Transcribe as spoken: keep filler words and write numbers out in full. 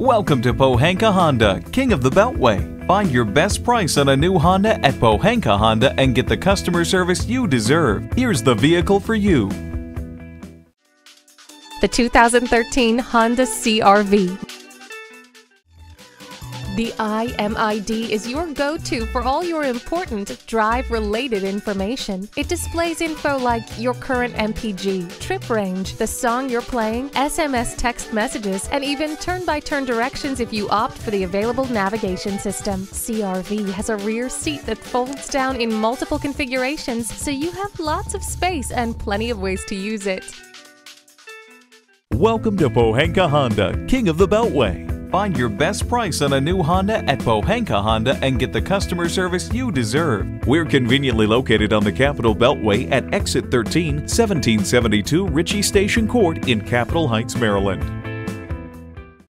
Welcome to Pohanka Honda, King of the Beltway. Find your best price on a new Honda at Pohanka Honda and get the customer service you deserve. Here's the vehicle for you. The two thousand thirteen Honda C R V. The I M I D is your go-to for all your important drive-related information. It displays info like your current M P G, trip range, the song you're playing, S M S text messages, and even turn-by-turn directions if you opt for the available navigation system. C R V has a rear seat that folds down in multiple configurations, so you have lots of space and plenty of ways to use it. Welcome to Pohanka Honda, King of the Beltway. Find your best price on a new Honda at Pohanka Honda and get the customer service you deserve. We're conveniently located on the Capitol Beltway at Exit thirteen, seventeen seventy-two Ritchie Station Court in Capitol Heights, Maryland.